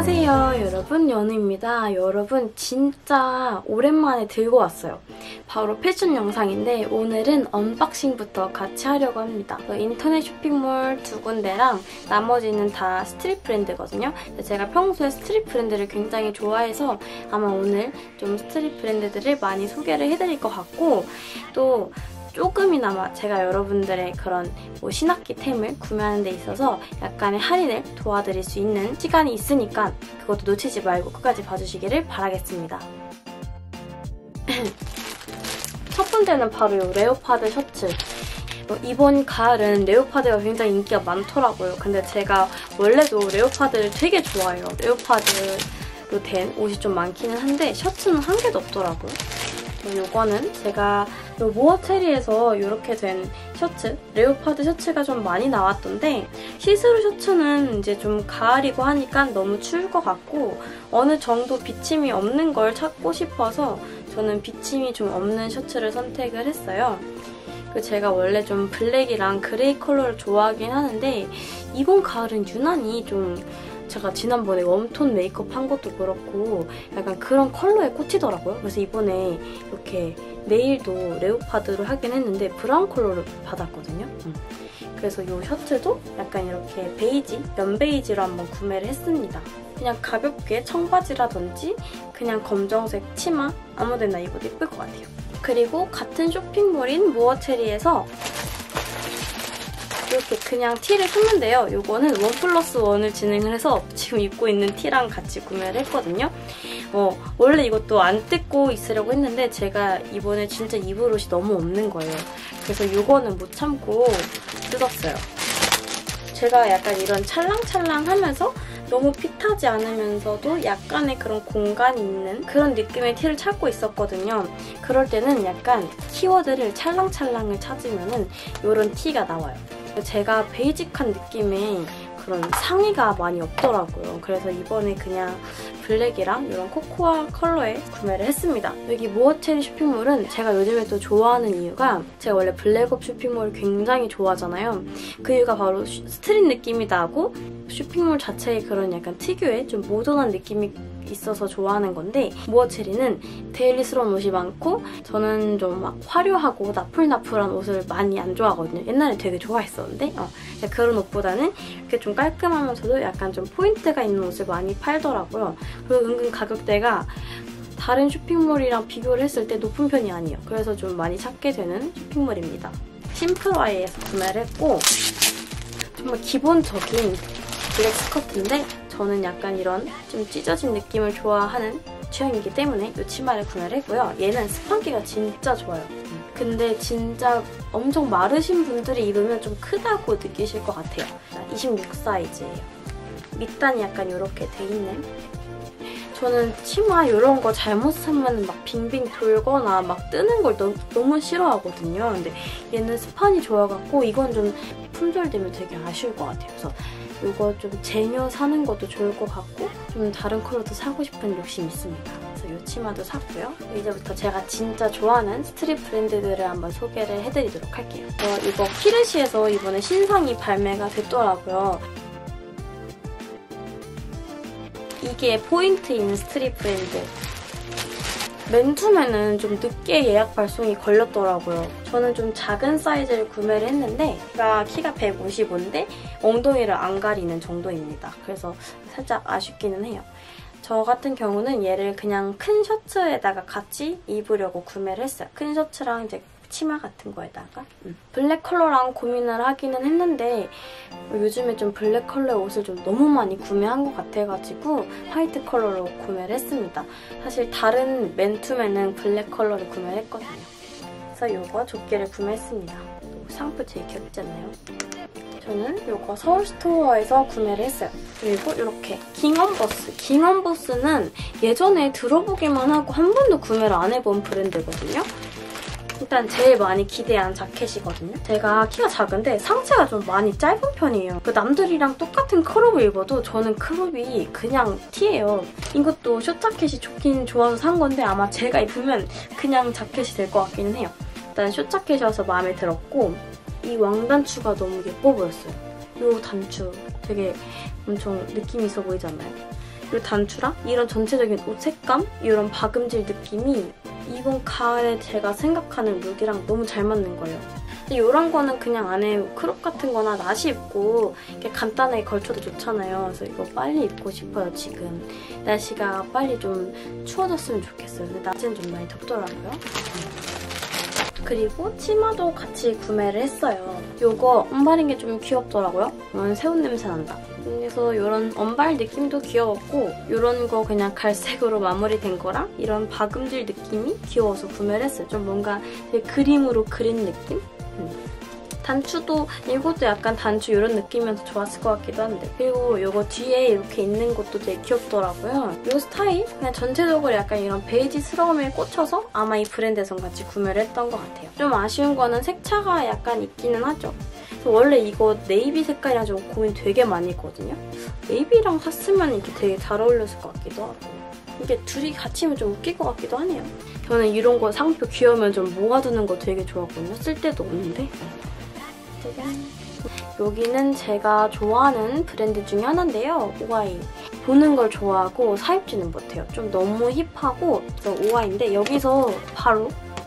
안녕하세요 여러분, 연우입니다. 여러분 진짜 오랜만에 들고 왔어요. 바로 패션 영상인데 오늘은 언박싱부터 같이 하려고 합니다. 인터넷 쇼핑몰 2군데랑 나머지는 다 스트릿 브랜드거든요. 제가 평소에 스트릿 브랜드를 굉장히 좋아해서 아마 오늘 좀 스트릿 브랜드들을 많이 소개를 해드릴 것 같고, 또 조금이나마 제가 여러분들의 그런 신학기템을 구매하는 데 있어서 약간의 할인을 도와드릴 수 있는 시간이 있으니까 그것도 놓치지 말고 끝까지 봐주시기를 바라겠습니다. 첫 번째는 바로 이 레오파드 셔츠. 이번 가을은 레오파드가 굉장히 인기가 많더라고요. 근데 제가 원래도 레오파드를 되게 좋아해요. 레오파드로 된 옷이 좀 많기는 한데 셔츠는 한 개도 없더라고요. 요거는 제가 모어체리에서 이렇게 된 셔츠, 레오파드 셔츠가 좀 많이 나왔던데, 시스루 셔츠는 이제 좀 가을이고 하니까 너무 추울 것 같고 어느 정도 비침이 없는 걸 찾고 싶어서 저는 비침이 좀 없는 셔츠를 선택을 했어요. 제가 원래 좀 블랙이랑 그레이 컬러를 좋아하긴 하는데 이번 가을은 유난히 좀 제가 지난번에 웜톤 메이크업 한 것도 그렇고 약간 그런 컬러에 꽂히더라고요. 그래서 이번에 이렇게 네일도 레오파드로 하긴 했는데 브라운 컬러를 받았거든요. 그래서 이 셔츠도 약간 이렇게 베이지, 연베이지로 한번 구매를 했습니다. 그냥 가볍게 청바지라든지 그냥 검정색 치마 아무데나 입어도 예쁠 것 같아요. 그리고 같은 쇼핑몰인 모어체리에서 이렇게 그냥 티를 샀는데요. 이거는 1+1을 진행을 해서 지금 입고 있는 티랑 같이 구매를 했거든요. 원래 이것도 안 뜯고 있으려고 했는데 제가 이번에 진짜 입을 옷이 너무 없는 거예요. 그래서 이거는 못 참고 뜯었어요. 제가 약간 이런 찰랑찰랑하면서 너무 핏하지 않으면서도 약간의 그런 공간이 있는 그런 느낌의 티를 찾고 있었거든요. 그럴 때는 약간 키워드를 찰랑찰랑을 찾으면 이런 티가 나와요. 제가 베이직한 느낌의 그런 상의가 많이 없더라고요. 그래서 이번에 그냥 블랙이랑 이런 코코아 컬러에 구매를 했습니다. 여기 모어체리 쇼핑몰은 제가 요즘에 또 좋아하는 이유가, 제가 원래 블랙업 쇼핑몰을 굉장히 좋아하잖아요. 그 이유가 바로 스트릿 느낌이 나고 쇼핑몰 자체의 그런 약간 특유의 좀 모던한 느낌이 있어서 좋아하는 건데, 모어체리는 데일리스러운 옷이 많고 저는 좀 막 화려하고 나풀나풀한 옷을 많이 안 좋아하거든요. 옛날에 되게 좋아했었는데 그런 옷보다는 이렇게 좀 깔끔하면서도 약간 좀 포인트가 있는 옷을 많이 팔더라고요. 그리고 은근 가격대가 다른 쇼핑몰이랑 비교를 했을 때 높은 편이 아니에요. 그래서 좀 많이 찾게 되는 쇼핑몰입니다. 심플와이에서 구매를 했고, 정말 기본적인 블랙 스커트인데 저는 약간 이런 좀 찢어진 느낌을 좋아하는 취향이기 때문에 이 치마를 구매를 했고요. 얘는 스판기가 진짜 좋아요. 근데 진짜 엄청 마르신 분들이 입으면 좀 크다고 느끼실 것 같아요. 26 사이즈예요. 밑단이 약간 이렇게 돼 있는. 저는 치마 이런 거 잘못 사면 막 빙빙 돌거나 막 뜨는 걸 너무 싫어하거든요. 근데 얘는 스판이 좋아갖고 이건 좀 품절되면 되게 아쉬울 것 같아요. 그래서 이거 좀 쟁여 사는 것도 좋을 것 같고 좀 다른 컬러도 사고 싶은 욕심이 있습니다. 그래서 이 치마도 샀고요. 이제부터 제가 진짜 좋아하는 스트릿 브랜드들을 한번 소개를 해드리도록 할게요. 이거 키르시에서 이번에 신상이 발매가 됐더라고요. 이게 포인트인 스트릿 브랜드. 맨투맨은 좀 늦게 예약 발송이 걸렸더라고요. 저는 좀 작은 사이즈를 구매를 했는데 제가 키가 155인데 엉덩이를 안 가리는 정도입니다. 그래서 살짝 아쉽기는 해요. 저 같은 경우는 얘를 그냥 큰 셔츠에다가 같이 입으려고 구매를 했어요. 큰 셔츠랑 이제 치마 같은 거에다가. 블랙 컬러랑 고민을 하기는 했는데 요즘에 좀 블랙 컬러의 옷을 좀 너무 많이 구매한 것 같아가지고 화이트 컬러로 구매를 했습니다. 사실 다른 맨투맨은 블랙 컬러를 구매를 했거든요. 그래서 이거 조끼를 구매했습니다. 샴푸 되게 귀엽잖아요. 저는 이거 서울스토어에서 구매를 했어요. 그리고 이렇게 깅언버스. 깅언버스는 예전에 들어보기만 하고 한 번도 구매를 안 해본 브랜드거든요. 일단 제일 많이 기대한 자켓이거든요. 제가 키가 작은데 상체가 좀 많이 짧은 편이에요. 남들이랑 똑같은 크롭을 입어도 저는 크롭이 그냥 티예요. 이것도 숏자켓이 좋긴 좋아서 산 건데 아마 제가 입으면 그냥 자켓이 될 것 같기는 해요. 일단 숏자켓이어서 마음에 들었고 이 왕단추가 너무 예뻐 보였어요. 이 단추 되게 엄청 느낌 있어 보이잖아요. 이 단추랑 이런 전체적인 옷 색감, 이런 박음질 느낌이 이번 가을에 제가 생각하는 룩이랑 너무 잘 맞는 거예요. 이런 거는 그냥 안에 크롭 같은 거나 나시 입고 이렇게 간단하게 걸쳐도 좋잖아요. 그래서 이거 빨리 입고 싶어요, 지금. 날씨가 빨리 좀 추워졌으면 좋겠어요. 근데 낮에는 좀 많이 덥더라고요. 그리고 치마도 같이 구매를 했어요. 이거 언발인 게 좀 귀엽더라고요. 새옷 냄새 난다. 그래서 이런 언발 느낌도 귀여웠고 이런 거 그냥 갈색으로 마무리된 거랑 이런 박음질 느낌이 귀여워서 구매를 했어요. 좀 뭔가 되게 그림으로 그린 느낌? 단추도 이것도 약간 단추 이런 느낌이어서 좋았을 것 같기도 한데 그리고 이거 뒤에 이렇게 있는 것도 되게 귀엽더라고요. 이 스타일 그냥 전체적으로 약간 이런 베이지스러움에 꽂혀서 아마 이 브랜드에서 같이 구매를 했던 것 같아요. 좀 아쉬운 거는 색차가 약간 있기는 하죠. 그래서 원래 이거 네이비 색깔이랑 좀 고민 되게 많이 했거든요. 네이비랑 샀으면 이렇게 되게 잘 어울렸을 것 같기도 하고 이게 둘이 같이면 좀 웃길 것 같기도 하네요. 저는 이런 거 상표 귀여우면 좀 모아두는 거 되게 좋아하거든요. 쓸 데도 없는데. 짜잔. 여기는 제가 좋아하는 브랜드 중에 하나인데요. 오아이. 보는 걸 좋아하고 사입지는 못해요. 좀 너무 힙하고 그래서 오아이인데 여기서 바로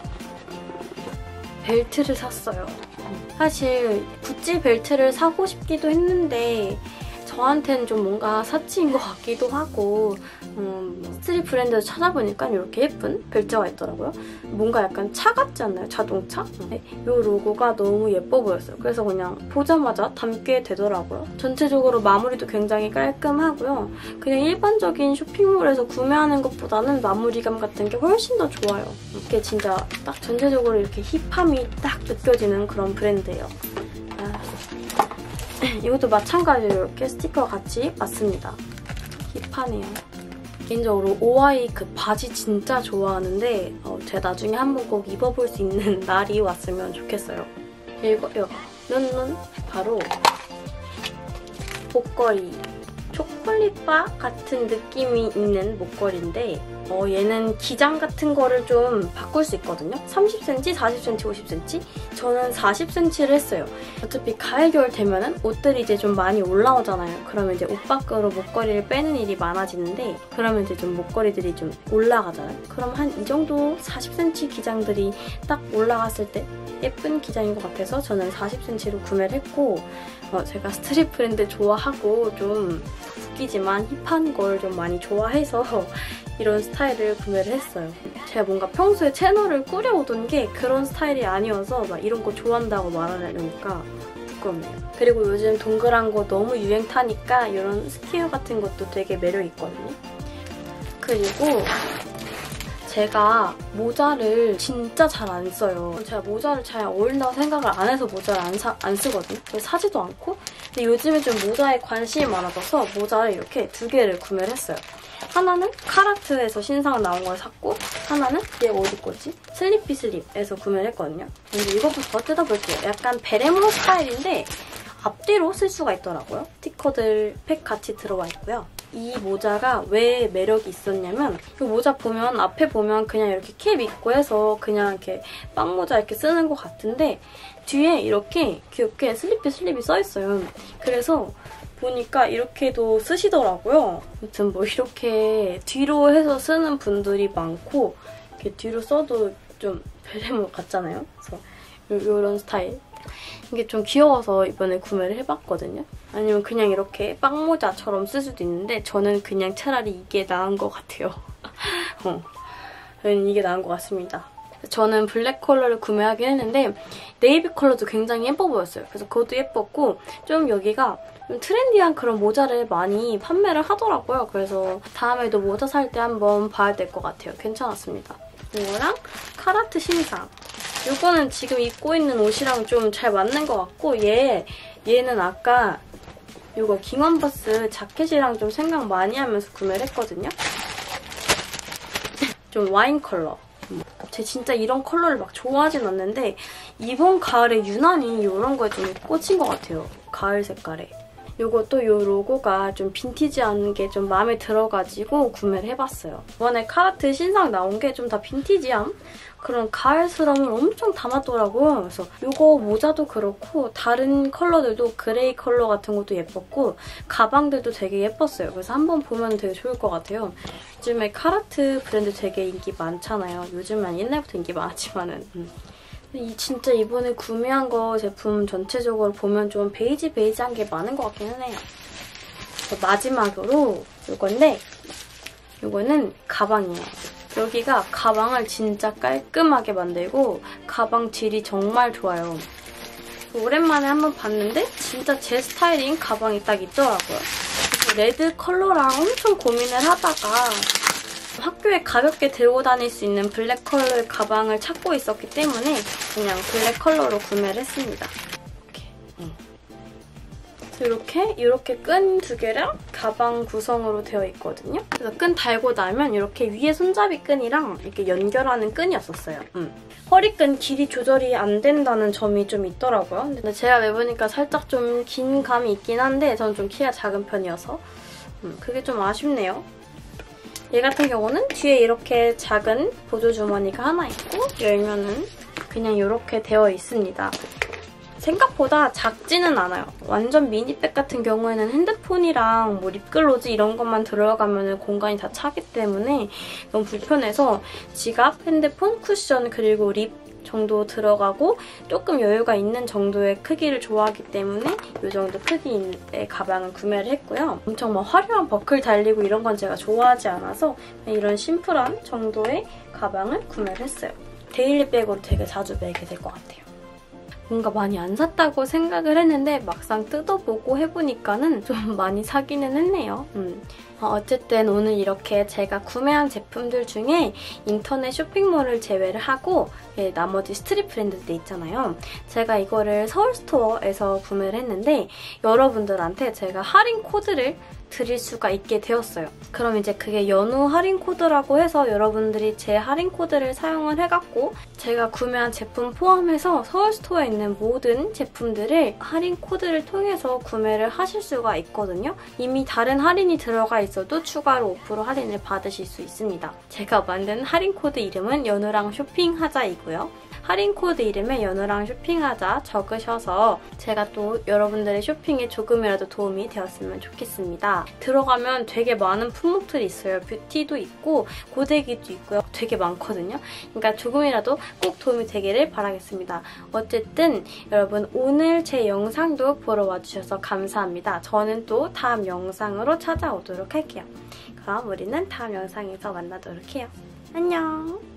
벨트를 샀어요. 사실 구찌 벨트를 사고 싶기도 했는데 저한테는 좀 뭔가 사치인 것 같기도 하고 스트릿 브랜드에서 찾아보니까 이렇게 예쁜 벨트가 있더라고요. 뭔가 약간 차 같지 않나요? 자동차? 이 로고가 너무 예뻐 보였어요. 그래서 그냥 보자마자 담게 되더라고요. 전체적으로 마무리도 굉장히 깔끔하고요. 그냥 일반적인 쇼핑몰에서 구매하는 것보다는 마무리감 같은 게 훨씬 더 좋아요. 이게 진짜 딱 전체적으로 이렇게 힙함이 딱 느껴지는 그런 브랜드예요. 이것도 마찬가지로 이렇게 스티커 같이 왔습니다. 힙하네요. 개인적으로 오아이 그 바지 진짜 좋아하는데 제가 나중에 한번 꼭 입어볼 수 있는 날이 왔으면 좋겠어요. 이거요. 눈 바로 목걸이. 초콜릿바 같은 느낌이 있는 목걸이인데 얘는 기장 같은 거를 좀 바꿀 수 있거든요. 30cm, 40cm, 50cm? 저는 40cm를 했어요. 어차피 가을, 겨울 되면은 옷들이 이제 좀 많이 올라오잖아요. 그러면 이제 옷 밖으로 목걸이를 빼는 일이 많아지는데 그러면 이제 좀 목걸이들이 좀 올라가잖아요. 그럼 한 이 정도 40cm 기장들이 딱 올라갔을 때 예쁜 기장인 것 같아서 저는 40cm로 구매를 했고 제가 스트릿 브랜드 좋아하고 좀 웃기지만 힙한 걸 좀 많이 좋아해서 이런 스타일을 구매를 했어요. 제가 뭔가 평소에 채널을 꾸려오던 게 그런 스타일이 아니어서 막 이런 거 좋아한다고 말하려니까 부끄럽네요. 그리고 요즘 동그란 거 너무 유행 타니까 이런 스퀘어 같은 것도 되게 매력 있거든요. 그리고 제가 모자를 진짜 잘 안 써요. 제가 모자를 잘 어울린다고 생각을 안 해서 모자를 안 쓰거든요. 사지도 않고. 근데 요즘에 좀 모자에 관심이 많아져서 모자를 이렇게 두 개를 구매를 했어요. 하나는 카라트에서 신상 나온 걸 샀고 하나는 얘 어디 거지? 슬리피 슬립에서 구매를 했거든요. 근데 이것부터 뜯어볼게요. 약간 베레모 스타일인데 앞뒤로 쓸 수가 있더라고요. 스티커들 팩 같이 들어와 있고요. 이 모자가 왜 매력이 있었냐면 이 모자 보면 앞에 보면 그냥 이렇게 캡 있고 해서 그냥 이렇게 빵모자 이렇게 쓰는 것 같은데 뒤에 이렇게 귀엽게 슬립이 써있어요. 그래서 보니까 이렇게도 쓰시더라고요. 아무튼 뭐 이렇게 뒤로 해서 쓰는 분들이 많고 이렇게 뒤로 써도 좀 베레모 같잖아요. 그래서 이런 스타일. 이게 좀 귀여워서 이번에 구매를 해봤거든요. 아니면 그냥 이렇게 빵모자처럼 쓸 수도 있는데 저는 그냥 차라리 이게 나은 것 같아요. 저는 이게 나은 것 같습니다. 저는 블랙 컬러를 구매하긴 했는데 네이비 컬러도 굉장히 예뻐 보였어요. 그래서 그것도 예뻤고 좀 여기가 좀 트렌디한 그런 모자를 많이 판매를 하더라고요. 그래서 다음에도 모자 살 때 한번 봐야 될 것 같아요. 괜찮았습니다. 이거랑 카라트 신상. 이거는 지금 입고 있는 옷이랑 좀 잘 맞는 것 같고 얘는 아까 이거 깅원버스 자켓이랑 좀 생각 많이 하면서 구매를 했거든요. 좀 와인 컬러. 제가 진짜 이런 컬러를 막 좋아하진 않는데 이번 가을에 유난히 이런 거에 좀 꽂힌 것 같아요. 가을 색깔에. 요것도 요 로고가 좀 빈티지한 게 좀 마음에 들어가지고 구매를 해봤어요. 이번에 카라트 신상 나온 게 좀 다 빈티지함? 그런 가을스러움을 엄청 담았더라고요. 그래서 요거 모자도 그렇고 다른 컬러들도 그레이 컬러 같은 것도 예뻤고 가방들도 되게 예뻤어요. 그래서 한번 보면 되게 좋을 것 같아요. 요즘에 카라트 브랜드 되게 인기 많잖아요. 요즘은 옛날부터 인기 많았지만은. 진짜 이번에 구매한 거 제품 전체적으로 보면 좀 베이지한 게 많은 것 같기는 해요. 마지막으로 요건데 요거는 가방이에요. 여기가 가방을 진짜 깔끔하게 만들고 가방 질이 정말 좋아요. 오랜만에 한번 봤는데 진짜 제 스타일인 가방이 딱 있더라고요. 그래서 레드 컬러랑 엄청 고민을 하다가 학교에 가볍게 들고 다닐 수 있는 블랙 컬러의 가방을 찾고 있었기 때문에 그냥 블랙 컬러로 구매를 했습니다. 이렇게 끈 2개랑 가방 구성으로 되어 있거든요. 그래서 끈 달고 나면 이렇게 위에 손잡이 끈이랑 이렇게 연결하는 끈이었었어요. 허리끈 길이 조절이 안 된다는 점이 좀 있더라고요. 근데 제가 매보니까 살짝 좀 긴 감이 있긴 한데 저는 좀 키가 작은 편이어서 그게 좀 아쉽네요. 얘 같은 경우는 뒤에 이렇게 작은 보조 주머니가 하나 있고 열면은 그냥 이렇게 되어 있습니다. 생각보다 작지는 않아요. 완전 미니백 같은 경우에는 핸드폰이랑 뭐 립글로즈 이런 것만 들어가면 공간이 다 차기 때문에 너무 불편해서 지갑, 핸드폰, 쿠션 그리고 립 정도 들어가고 조금 여유가 있는 정도의 크기를 좋아하기 때문에 이 정도 크기의 가방을 구매를 했고요. 엄청 막 화려한 버클 달리고 이런 건 제가 좋아하지 않아서 이런 심플한 정도의 가방을 구매를 했어요. 데일리백으로 되게 자주 매게 될 것 같아요. 뭔가 많이 안 샀다고 생각을 했는데 막상 뜯어보고 해보니까는 좀 많이 사기는 했네요. 어쨌든 오늘 이렇게 제가 구매한 제품들 중에 인터넷 쇼핑몰을 제외를 하고 나머지 스트릿 브랜드들 있잖아요. 제가 이거를 서울스토어에서 구매를 했는데 여러분들한테 제가 할인 코드를 드릴 수가 있게 되었어요. 그럼 이제 그게 연우 할인 코드라고 해서 여러분들이 제 할인 코드를 사용을 해갖고 제가 구매한 제품 포함해서 서울스토어에 있는 모든 제품들을 할인 코드를 통해서 구매를 하실 수가 있거든요. 이미 다른 할인이 들어가 있어도 추가로 5% 할인을 받으실 수 있습니다. 제가 만든 할인 코드 이름은 연우랑 쇼핑하자이고요. 할인 코드 이름에 연우랑 쇼핑하자 적으셔서 제가 또 여러분들의 쇼핑에 조금이라도 도움이 되었으면 좋겠습니다. 들어가면 되게 많은 품목들이 있어요. 뷰티도 있고 고데기도 있고요. 되게 많거든요. 그러니까 조금이라도 꼭 도움이 되기를 바라겠습니다. 어쨌든 여러분 오늘 제 영상도 보러 와주셔서 감사합니다. 저는 또 다음 영상으로 찾아오도록 할게요. 그럼 우리는 다음 영상에서 만나도록 해요. 안녕!